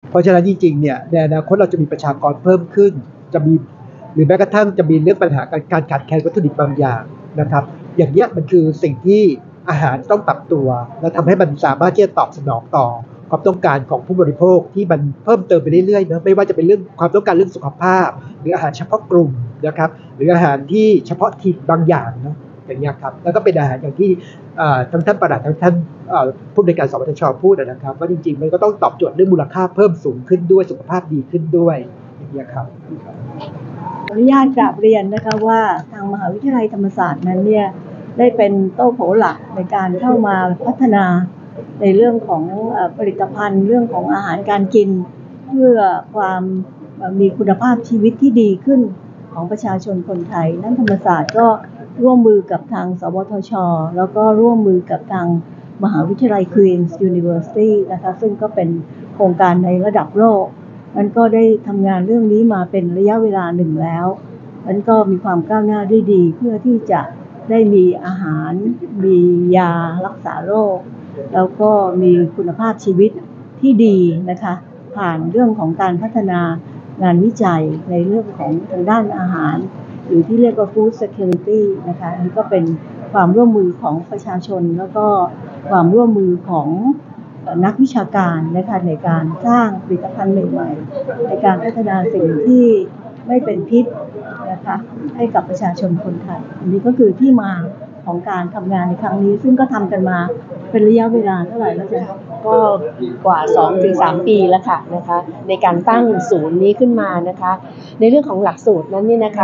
เพราะฉะนั้นจริงๆเนี่ยในอนาคตเราจะมีประชากรเพิ่มขึ้นจะมีหรือแม้กระทั่งจะมีเรื่องปัญหาการขาดแคลนวัตถุดิบบางอย่างนะครับอย่างนี้มันคือสิ่งที่อาหารต้องปรับตัวและทำให้มันสามารถที่จะตอบสนองต่อความต้องการของผู้บริโภคที่มันเพิ่มเติมไปเรื่อยๆนะไม่ว่าจะเป็นเรื่องความต้องการเรื่องสุขภาพหรืออาหารเฉพาะกลุ่มนะครับหรืออาหารที่เฉพาะถิ่นบางอย่างนะอย่างนี้ครับแล้วก็เป็นอาหารอย่างที่ทั้งท่านปลัดทั้งท่านผู้ในวยการสวทช.พูดนะครับว่าจริงๆมันก็ต้องตอบโจทย์เรื่องมูลค่าเพิ่มสูงขึ้นด้วยสุขภาพดีขึ้นด้วยอย่างนี้ครับขออนุญาตกราบเรียนนะคะว่าทางมหาวิทยาลัยธรรมศาสตร์นั้นเนี่ยได้เป็นโต้โผหลักในการเข้ามาพัฒนาในเรื่องของผลิตภัณฑ์เรื่องของอาหารการกินเพื่อความมีคุณภาพชีวิตที่ดีขึ้นของประชาชนคนไทยนั้นธรรมศาสตร์ก็ร่วมมือกับทางสวทช.แล้วก็ร่วมมือกับทางมหาวิทยาลัย Queen's University นะคะซึ่งก็เป็นโครงการในระดับโลกมันก็ได้ทำงานเรื่องนี้มาเป็นระยะเวลาหนึ่งแล้วมันก็มีความก้าวหน้าได้ดีเพื่อที่จะได้มีอาหารมียารักษาโรคแล้วก็มีคุณภาพชีวิตที่ดีนะคะผ่านเรื่องของการพัฒนางานวิจัยในเรื่องของทางด้านอาหารหรือที่เรียกว่า Food Security นะคะนี่ก็เป็นความร่วมมือของประชาชนแล้วก็ความร่วมมือของนักวิชาการนะคะในการสร้างผลิตภัณฑ์ใหม่ๆในการพัฒนาสิ่งที่ไม่เป็นพิษนะคะให้กับประชาชนคนไทยอันนี้ก็คือที่มาของการทำงานในครั้งนี้ซึ่งก็ทำกันมาเป็นระยะเวลาเท่าไหร่แล้วจ๊ะก็กว่า 2-3 ปีแล้วค่ะนะคะในการตั้งศูนย์นี้ขึ้นมานะคะในเรื่องของหลักสูตรนั้นนี่นะคะ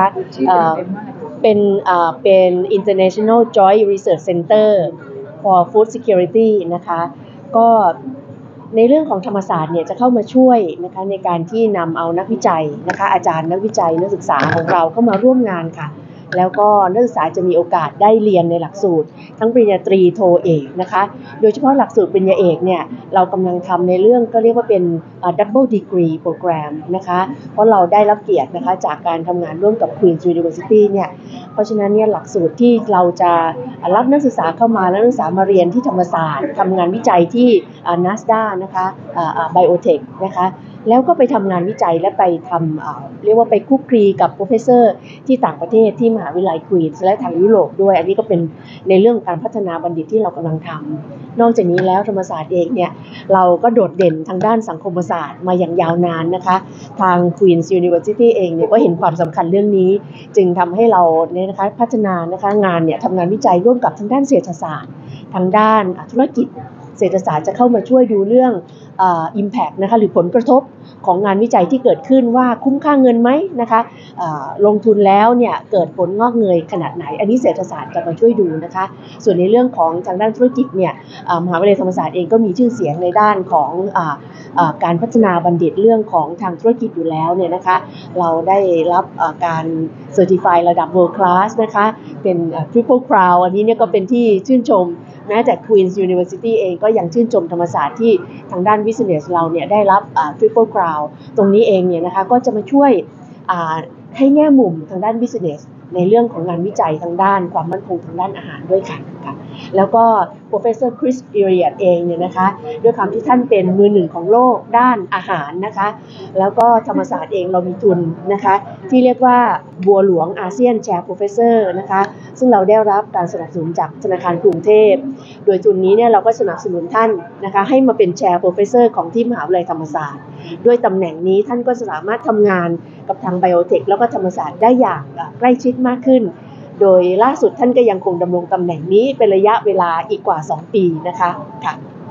เป็น International Joint Research Center for Food Security นะคะก็ในเรื่องของธรรมศาสตร์เนี่ยจะเข้ามาช่วยนะคะในการที่นำเอานักวิจัยนะคะอาจารย์นักวิจัยนักศึกษาของเราเข้ามาร่วมงานค่ะแล้วก็นักศึกษาจะมีโอกาสได้เรียนในหลักสูตรทั้งปริญญาตรีโทเอกนะคะโดยเฉพาะหลักสูตรปริญญาเอกเนี่ยเรากำลังทำในเรื่องก็เรียกว่าเป็น double degree program นะคะเพราะเราได้รับเกียรตินะคะจากการทำงานร่วมกับ Queen's University เนี่ยเพราะฉะนั้นเนี่ยหลักสูตรที่เราจะรับนักศึกษาเข้ามาและนักศึกษามาเรียนที่ธรรมศาสตร์ทำงานวิจัยที่ NASDA นะคะBiotech นะคะแล้วก็ไปทำงานวิจัยและไปทำเรียกว่าไปคลุกคลีกับโปรเฟสเซอร์ที่ต่างประเทศที่มหาวิทยาลัยควีนส์และทางยุโรปด้วยอันนี้ก็เป็นในเรื่องการพัฒนาบัณฑิตที่เรากำลังทำนอกจากนี้แล้วธรรมศาสตร์เองเนี่ยเราก็โดดเด่นทางด้านสังคมศาสตร์มาอย่างยาวนานนะคะทาง Queen's University เองเนี่ยก็เห็นความสำคัญเรื่องนี้จึงทำให้เราเนี่ยนะคะพัฒนานะคะงานเนี่ยทำงานวิจัยร่วมกับทางด้านเศรษฐศาสตร์ทางด้านธุรกิจเศรษฐศาสตร์จะเข้ามาช่วยดูเรื่องimpact นะคะหรือผลกระทบของงานวิจัยที่เกิดขึ้นว่าคุ้มค่าเงินไหมนะคะลงทุนแล้วเนี่ยเกิดผลงอกเงยขนาดไหนอันนี้เศรษฐศาสตร์จะมาช่วยดูนะคะส่วนในเรื่องของทางด้านธุรกิจเนี่ยมหาวิทยาลัยธรรมศาสตร์เองก็มีชื่อเสียงในด้านของการพัฒนาบัณฑิตเรื่องของทางธุรกิจอยู่แล้วเนี่ยนะคะเราได้รับการเซอร์ติฟายระดับ World Class นะคะเป็น Triple Crown อันนี้เนี่ยก็เป็นที่ชื่นชมแม้แต่ Queen's University เองก็ยังชื่นชมธรรมศาสตร์ที่ทางด้าน Business เราเนี่ยได้รับTriple Crown ตรงนี้เองเนี่ยนะคะก็จะมาช่วยให้แง่มุมทางด้าน Business ในเรื่องของงานวิจัยทางด้านความมั่นคงทางด้านอาหารด้วยค่ะแล้วก็ Professor Chris Elliott เองเนี่ยนะคะด้วยความที่ท่านเป็นมือหนึ่งของโลกด้านอาหารนะคะแล้วก็ธรรมศาสตร์เองเรามีทุนนะคะที่เรียกว่าบัวหลวงอาเซียนแชร์ Professor นะคะซึ่งเราได้รับการสนับสนุนจากธนาคารกรุงเทพโดยทุนนี้เนี่ยเราก็สนับสนุนท่านนะคะให้มาเป็นแชร์ Professor ของที่มหาวิทยาลัยธรรมศาสตร์ด้วยตำแหน่งนี้ท่านก็สามารถทำงานกับทาง Biotech แล้วก็ธรรมศาสตร์ได้อย่างใกล้ชิดมากขึ้นโดยล่าสุดท่านก็ยังคงดำรงตำแหน่งนี้เป็นระยะเวลาอีกกว่า2 ปีนะคะค่ะ